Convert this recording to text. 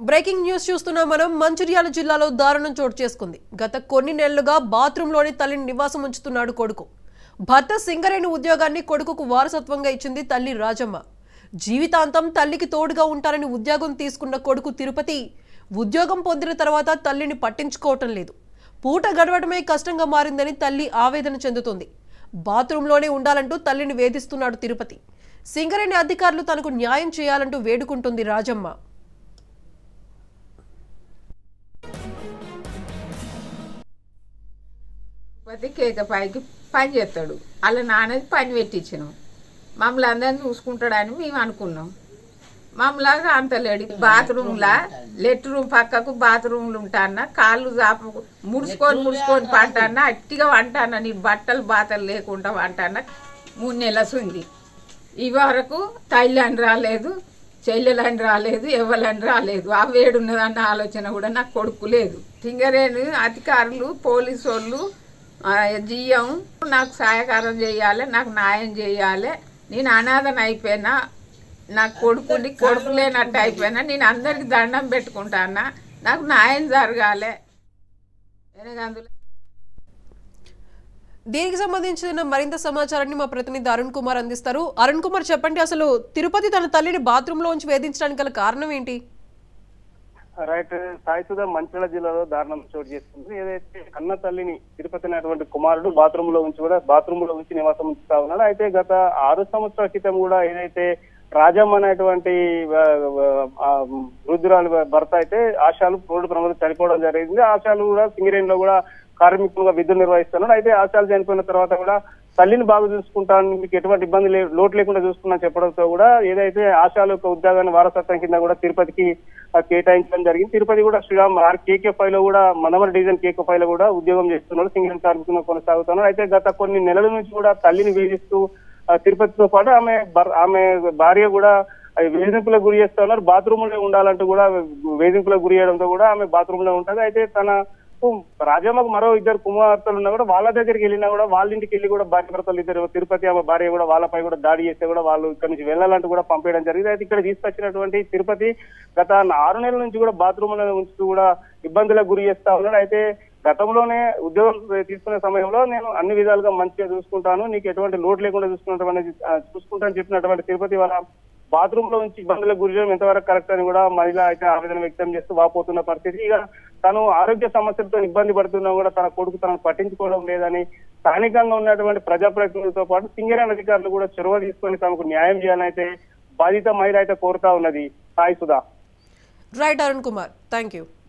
Breaking news చూస్తున్నాం మనం. మంచిర్యాల జిల్లాలో దారుణం చోటు చేసుకుంది. గత కొన్ని నెలలుగా బాత్రూంలోని తల్లిని నివాసం ఉంచుతున్నాడు కొడుకు. భర్త సింగరేణి ఉద్యోగాన్ని కొడుకుకు వారసత్వంగా ఇచ్చింది తల్లి రాజమ్మ. జీవితాంతం తల్లికి తోడుగా ఉంటారని ఉద్యోగం తీసుకున్న కొడుకు తిరుపతి ఉద్యోగం పొందిన తర్వాత తల్లిని పట్టించుకోవటం లేదు. పూట గడవడమే కష్టంగా మారిందని తల్లి ఆవేదన చెందుతుంది. బాత్రూంలోనే ఉండాలంటూ తల్లిని వేధిస్తున్నాడు తిరుపతి. సింగరేణి అధికారులు తనకు న్యాయం చేయాలంటూ వేడుకుంటుంది రాజమ్మ. కేక పైకి పని చేస్తాడు. అలా నాన్నది పని పెట్టించినాం. మమ్మల్ని అందరిని చూసుకుంటాడని మేము అనుకున్నాం. మమ్మలాగా అంతలేడు. బాత్రూమ్లా లెట్రూమ్ పక్కకు బాత్రూమ్లు ఉంటాన్న కాళ్ళు చాపు ముడుచుకొని పంటాన్న అట్టిగా వంటాన్న. నీ బట్టలు బాతలు లేకుండా వంటాన్న. 3 నెలలు ఈ వరకు తల్లి రాలేదు, చెల్లెలని రాలేదు, ఎవలని రాలేదు. ఆ వేడున్నదన్న ఆలోచన కూడా నాకు కొడుకు లేదు. సింగరేణి అధికారులు, పోలీసు వాళ్ళు, జిఎం నాకు సహాయకారం చేయాలి, నాకు న్యాయం చేయాలి. నేను అనాథన అయిపోయినా, నాకు కొడుకు లేనట్టు అయిపోయినా. నేను అందరికి దండం పెట్టుకుంటానా, నాకు న్యాయం జరగాలి. దీనికి సంబంధించిన మరింత సమాచారాన్ని మా ప్రతినిధి అరుణ్ కుమార్ అందిస్తారు. అరుణ్ కుమార్, చెప్పండి, అసలు తిరుపతి తన తల్లిని బాత్రూంలో ఉంచి వేధించడానికి గల కారణం ఏంటి? రైట్, సాయిసుధ మంచిర్యాల జిల్లాలో దారుణం చోటు చేసుకుంది. ఏదైతే కన్న తల్లిని తిరుపతి అనేటువంటి కుమారుడు బాత్రూమ్ లో ఉంచి నివాసం ఉంచుతా ఉన్నాడు. అయితే గత 6 సంవత్సరాల క్రితం కూడా ఏదైతే రాజమ్మ అనేటువంటి వృద్ధురాలు భర్త అయితే ఆశాలు రోడ్డు ప్రమాదం చనిపోవడం జరిగింది. ఆశాలు కూడా సింగరేణిలో కూడా కార్మికులుగా విధులు నిర్వహిస్తున్నాడు. అయితే ఆశాలు చనిపోయిన తర్వాత కూడా తల్లిని బాగా చూసుకుంటాను, మీకు ఎటువంటి ఇబ్బంది లోటు లేకుండా చూసుకున్నా చెప్పడంతో కూడా ఏదైతే ఆశాలు యొక్క ఉద్యోగాన్ని వారసత్వం కింద కూడా తిరుపతికి కేటాయించడం జరిగింది. తిరుపతి కూడా శ్రీరామ్ కేకే5 లో కూడా మనవర్ డివిజన్ కేకే5 లో కూడా ఉద్యోగం చేస్తున్నాడు, సింగరేణి కార్మికులుగా కొనసాగుతున్నాడు. అయితే గత కొన్ని నెలల నుంచి కూడా తల్లిని వేధిస్తూ తిరుపతితో పాటు ఆమె భార్య కూడా వేధింపులకు గురి చేస్తా ఉన్నారు. బాత్రూమ్ లో ఉండాలంటూ కూడా వేధింపులకు గురి చేయడంతో కూడా ఆమె బాత్రూమ్ లో ఉంటుంది. అయితే తన రాజమ్మకు మరో 2 కుమార్తెలు ఉన్నా కూడా వాళ్ళ దగ్గరికి వెళ్ళినా కూడా వాళ్ళ ఇంటికి వెళ్ళి కూడా భార్య భర్తలు 2 తిరుపతి ఆమె భార్య కూడా వాళ్ళపై కూడా దాడి చేస్తే కూడా వాళ్ళు ఇక్కడ నుంచి వెళ్ళాలంటూ కూడా పంపేయడం జరిగింది. అయితే ఇక్కడ తీసుకొచ్చినటువంటి తిరుపతి గత 6 నెలల నుంచి కూడా బాత్రూమ్ లో ఉంచుతూ కూడా ఇబ్బందులకు గురి చేస్తా ఉన్నాడు. అయితే గతంలోనే ఉద్యోగం తీసుకునే సమయంలో నేను అన్ని విధాలుగా మంచిగా చూసుకుంటాను, నీకు ఎటువంటి లోటు లేకుండా చూసుకుంటాను చెప్పినటువంటి తిరుపతి వాళ్ళ బాత్రూమ్ లో నుంచి ఇబ్బందులకు గురి చేయడం ఎంతవరకు కరెక్ట్ అని కూడా మహిళ అయితే ఆవేదన వ్యక్తం చేస్తూ వాపోతున్న పరిస్థితి. ఇక తను ఆరోగ్య సమస్యలతో ఇబ్బంది పడుతున్నా కూడా తన కొడుకు తనను పట్టించుకోవడం లేదని స్థానికంగా ఉన్నటువంటి ప్రజాప్రతినిధులతో పాటు సింగరేణి అధికారులు కూడా చొరవ తీసుకొని తమకు న్యాయం చేయాలని అయితే బాధిత మహిళ అయితే కోరుతా ఉన్నది. Sai Sudha. Right Arun Kumar, thank you.